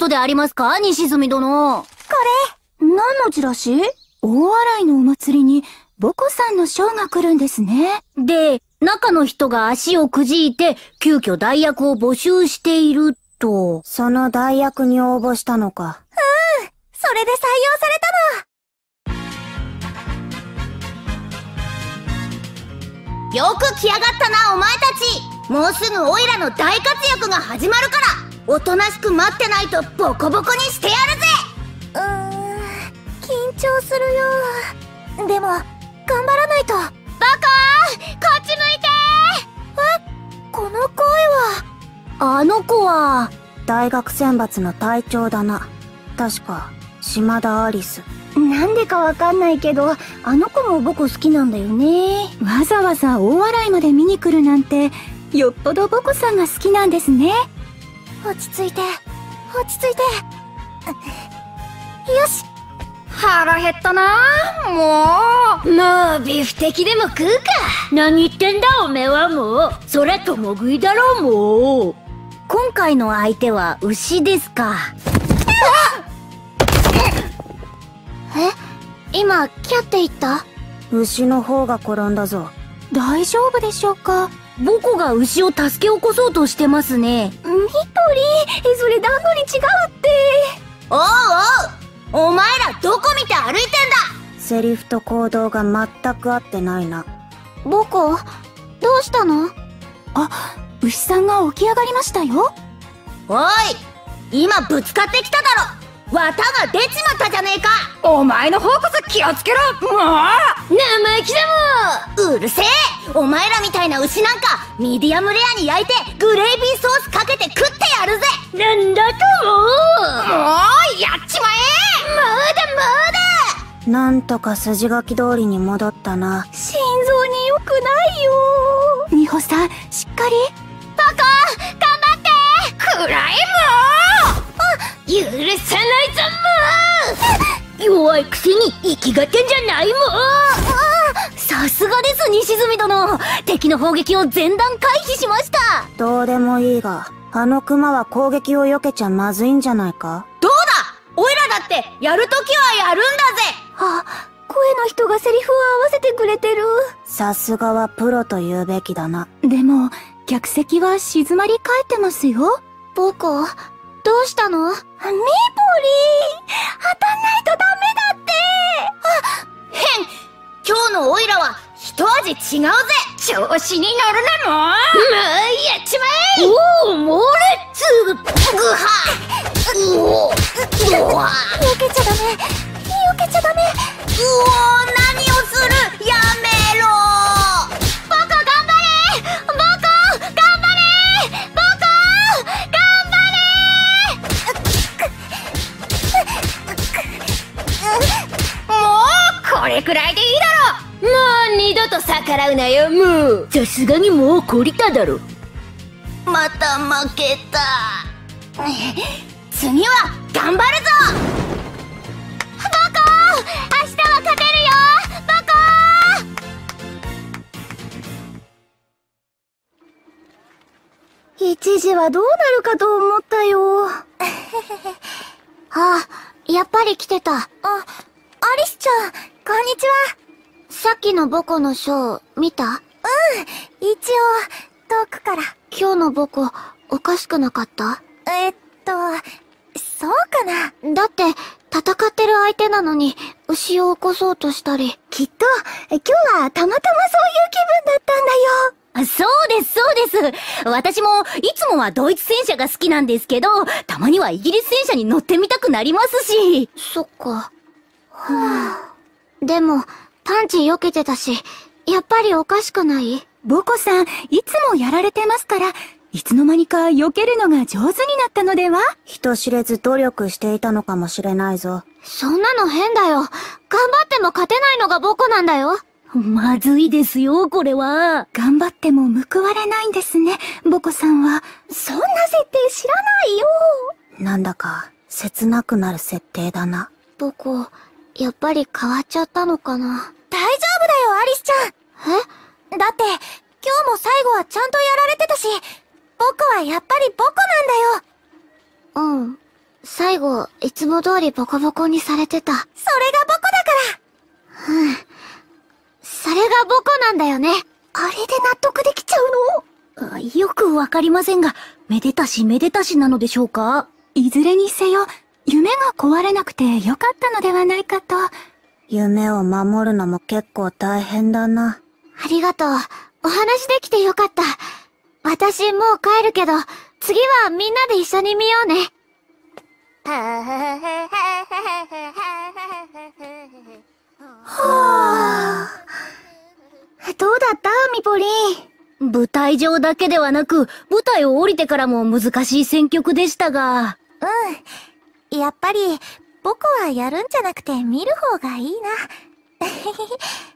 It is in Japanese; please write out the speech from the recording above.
ことでありますか、西住殿。 これ、何のチラシ？大洗のお祭りに、ボコさんのショーが来るんですね。 で、中の人が足をくじいて、急遽代役を募集していると。 その代役に応募したのか。それで採用されたの。よく来やがったな、お前たち。もうすぐオイラの大活躍が始まるから、おとなしく待ってないとボコボコにしてやるぜ。 緊張するよ。でも、頑張らないと。バカー、こっち向いてー。この声は。 あの子は、 大学選抜の隊長だな。確か、島田アリス。なんでかわかんないけど、あの子も僕好きなんだよね。わざわざ大洗まで見に来るなんて、よっぽどボコさんが好きなんですね。落ち着いて、落ち着いて。よし。 腹減ったな。もうビーフ的でも食うか。何言ってんだおめえは。もうそれとも食いだろう。もう今回の相手は牛ですか。 今、キャって言った？牛の方が転んだぞ。大丈夫でしょうか？ ボコが牛を助け起こそうとしてますね。 ミポリー、それ団子に違うって。 おうおう、お前らどこ見て歩いてんだ。 セリフと行動が全く合ってないな。ボコ、どうしたの？あ、牛さんが起き上がりましたよ。 おい、今ぶつかってきただろ。綿が出ちまったじゃねえか。 お前の方こそ気をつけろ。もう生意気だもん。うるせえ。お前らみたいな牛なんかミディアムレアに焼いてグレイビーソースかけて食ってやるぜ。なんだともうやっちまえ。 なんとか筋書き通りに戻ったな。心臓に良くないよ。美穂さん、しっかり。 バカ、頑張って。 くらえ。 許さないぞもう。弱いくせに息がてんじゃないもん。さすがです西住殿。敵の砲撃を前段回避しました。 どうでもいいが、あのクマは攻撃を避けちゃまずいんじゃないか？ どうだ、オイラだってやるときはやるんだぜ。 あ、声の人がセリフを合わせてくれてる。さすがはプロと言うべきだな。でも、客席は静まり返ってますよ。ボコ、どうしたの？ミポリー、当たんないとダメだって。 変、今日のオイラは一味違うぜ。 調子に乗るなもん。 やっちまえ。おお、猛烈グハ。 避けちゃダメ、避けちゃダメ。 何をする。やめろ。バカ頑張れ。バカ頑張れ。バカ頑もうこれくらいでいいだろ。 もう二度と逆らうなよ。もうさすがにもう懲りただろ。また負けた。次は頑張るぞ。バカ、明日は勝てるよ。バカ。 一時はどうなるかと思ったよ。あ、やっぱり来てた。アリスちゃん、こんにちは。さっきのボコのショー、見た？一応、遠くから。今日のボコ、おかしくなかった？そうかな。だって、戦ってる相手なのに、牛を起こそうとしたり。きっと、今日はたまたまそういう気分だったんだよ。 そうです、そうです。私も、いつもはドイツ戦車が好きなんですけど、たまにはイギリス戦車に乗ってみたくなりますし。 そっか。でも、パンチ避けてたし、やっぱりおかしくない？ボコさん、いつもやられてますから、いつの間にか避けるのが上手になったのでは？人知れず努力していたのかもしれないぞ。そんなの変だよ。頑張っても勝てないのがボコなんだよ。 まずいですよ、これは。 頑張っても報われないんですね、ボコさんは。そんな設定知らないよ。なんだか、切なくなる設定だな。ボコ、やっぱり変わっちゃったのかな。大丈夫だよ、アリスちゃん。だって、今日も最後はちゃんとやられてたし、僕はやっぱりボコなんだよ。 最後、いつも通りボコボコにされてた。それがボコだから。それがボコなんだよね。あれで納得できちゃうの？よくわかりませんが、めでたしめでたしなのでしょうか？ いずれにせよ、夢が壊れなくてよかったのではないかと。 夢を守るのも結構大変だな。ありがとう。お話できてよかった。私もう帰るけど、次はみんなで一緒に見ようね。はぁ。どうだったミポリン。舞台上だけではなく、舞台を降りてからも難しい選曲でしたが。やっぱり、僕はやるんじゃなくて見る方がいいな。